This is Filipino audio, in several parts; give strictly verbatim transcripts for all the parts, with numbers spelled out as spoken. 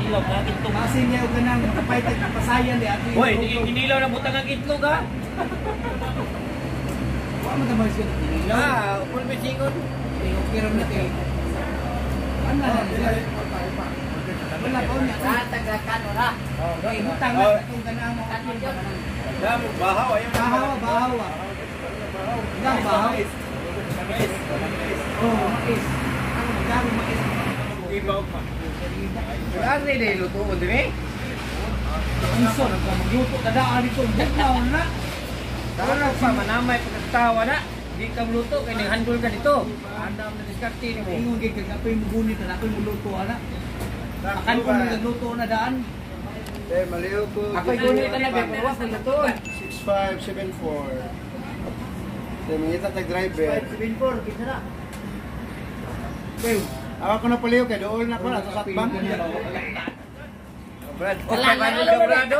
Itlog na itlog. Masin niya og kanang kapay tag pasayan di ato. Hoy, inilaw na butang ang itlog ha. Wa man ta mas gid. Ah, full mesingon. Okay ra na kay. Ano na? Wala ko niya. Tagakan ora. Oh, ibutang na itong kanang mo. Damo bahaw ayo. Bahaw, bahaw. Ilang bahaw? Oh, mais. Ano magkano mais? Ibaw pa. Ano ni luto mo dimi? Unso na ka magluto kada ari ko bugnaw na. Wala pa manamay pagkatawa na. Di ka luto kay ning handol ka dito. Andam na diskarte ni mo. Ingon gid kag ako'y mugunit na ako'y muluto ana. Akan ko nagluto na daan. Eh, maliw ko. Ako'y gunit na be pero was na luto. six five seven four. Eh, mangita tag-driver. seven four kita na. Okay. Ako ko na paliw kay dool na ko na sa satbang. Brad, okay ba ni Brado?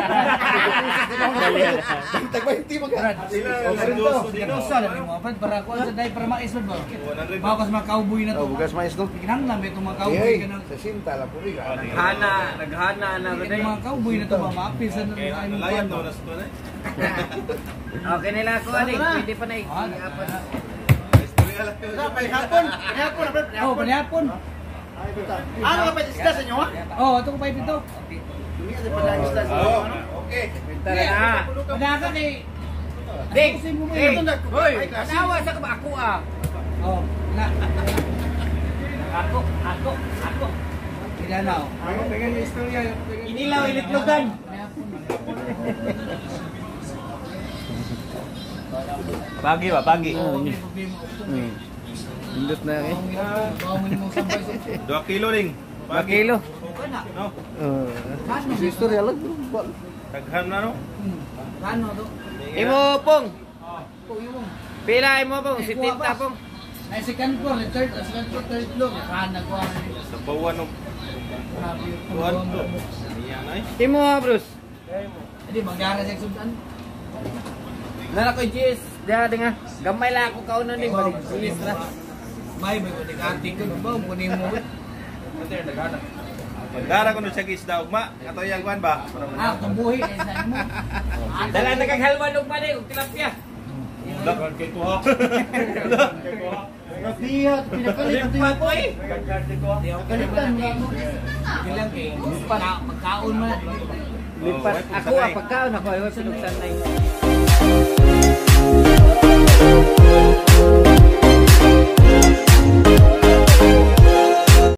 Tag-twenty magka. Dinosa na mo apad para ko sa dai para mais ba. Bawas mga cowboy na Oh, to. bugas mais no. Kinahanglan ba itong mga cowboy Eh, kanang sa sinta la puri ka. Hana, naghana na Yung rin. mga cowboy na to mamapil sa Layan daw na sa tunay. Okay nila ako ani, pwede pa na i-apat. Istorya lang. Hapon, hapon na brad. Oh, panihapon. Ano ba isda sa inyo ha? Oh, ito ko pa ito. Dumi sa pala isda sa Oo. inyo. Okay. Tara na. Padaga kay Ding. Ayusin mo mo Hey. yun. Hoy, anawa sa ka ba ako ah. Oh, na. Ako, ako, ako. Ila na. oh. Ako pegan yung istorya. Inilaw ilitlogan. Pagi ba, pagi. Oh, may problema. Hmm. Indot na eh. Bawang mo sambay sa. Dua kilo ring. Dua kilo. Kana. No? Uh, istorya lang. Taghan na no? Kano to? Imo pong. Oh, yung. Pila imo pong, sitinta pong. Ay second floor, third, second floor, third floor. Kana ko. Sa bawan no. Tuan to. Iyan ay. Imo Bruce. Hindi magyara sa exudan. Nala ko Jis, dia dengar. Gamay lang ako kaunon ding balik. Jis na. May may ko dikati ko ba kunin mo. Pagdara ko no sa isda ugma, ato yang kuan ba? Ah, kabuhi kay sa mo. Dala na kag halwan og pa og tilapia. Dak kay tuha. Nabihat, pinakalit ito Limpat ko eh. Kalitan mo. Bilang kay magkaon man. Lipat ako ah pagkaon ako ay pinugsan na yun.